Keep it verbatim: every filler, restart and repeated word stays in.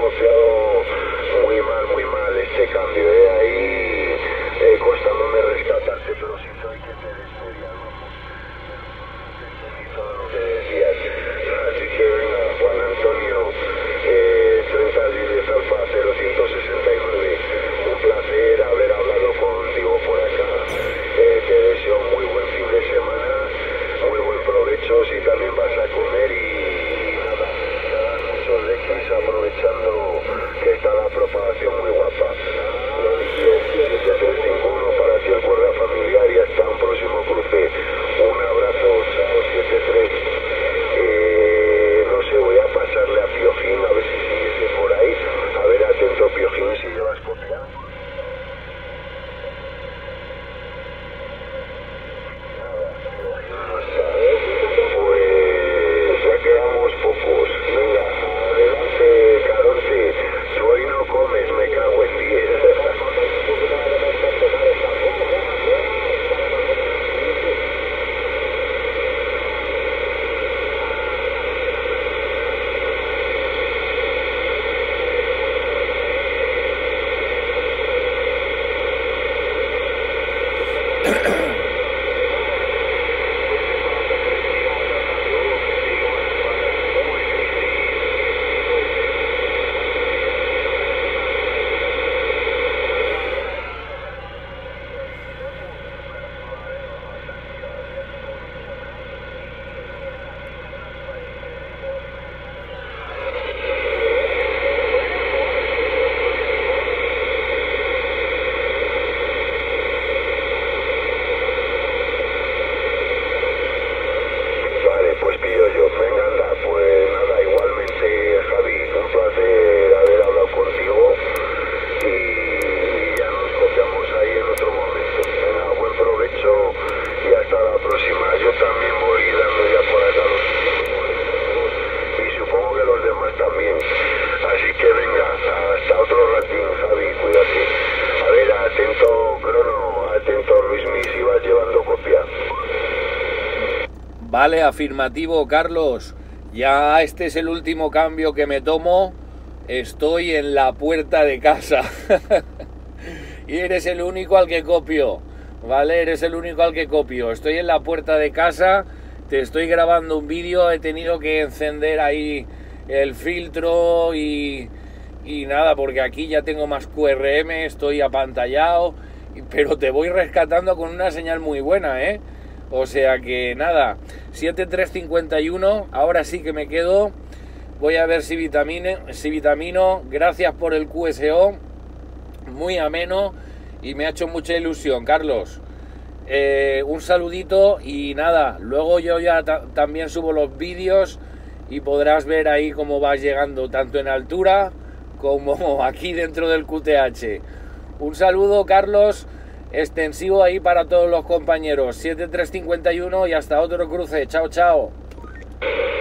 copiado muy mal, muy mal este cambio, ¿eh? Ahí eh, costándome rescatarse, pero si hay que ser especial, vamos. Y todo lo que decías. Así que venga, Juan Antonio, eh, treinta libres alfa cero ciento sesenta y nueve. Un placer haber hablado contigo por acá. Eh, te deseo muy buen fin de semana, muy buen provecho si también vas a comer y nada, nada, muchos de X aprovechando que está la propagación muy guapa. Lo dicho, siete tres cinco uno para ti el cuerda familiar y hasta un próximo cruce. Un abrazo, chao siete tres. Eh, no sé, voy a pasarle a Piojín a ver si siguiese por ahí. A ver, atento Piojín si llevas copia. Pues ya quedamos pocos. Venga, adelante, Caronte. Tú hoy no comes, me cago en diez. Vale, pues pillo yo. Venga, anda, pues nada, igualmente, Javi, un placer haber hablado contigo y ya nos copiamos ahí en otro momento. Venga, buen provecho y hasta la próxima. Yo también voy dando ya por acá los y supongo que los demás también. Así que venga, hasta otro ratín, Javi, cuídate. A ver, atento, Crono, atento, Luismi, si vas llevando copia. Vale, afirmativo, Carlos. Ya este es el último cambio que me tomo. Estoy en la puerta de casa. Y eres el único al que copio. Vale, eres el único al que copio. Estoy en la puerta de casa. Te estoy grabando un vídeo. He tenido que encender ahí el filtro y, y nada, porque aquí ya tengo más Q R M. Estoy apantallado. Pero te voy rescatando con una señal muy buena, ¿eh? O sea que nada, siete tres cincuenta y uno, ahora sí que me quedo. Voy a ver si vitamine, si vitamino. Gracias por el Q S O, muy ameno y me ha hecho mucha ilusión, Carlos. Eh, un saludito y nada, luego yo ya ta también subo los vídeos y podrás ver ahí cómo vas llegando, tanto en altura como aquí dentro del Q T H. Un saludo, Carlos. Extensivo ahí para todos los compañeros. siete tres cincuenta y uno y hasta otro cruce. Chao, chao.